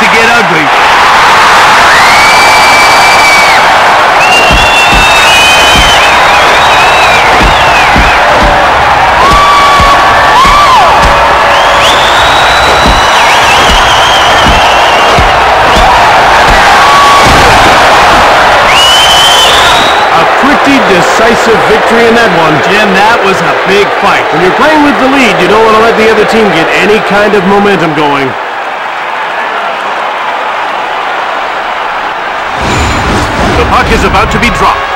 to get ugly. Decisive victory in that one. Jim, that was a big fight. When you're playing with the lead, you don't want to let the other team get any kind of momentum going. The puck is about to be dropped.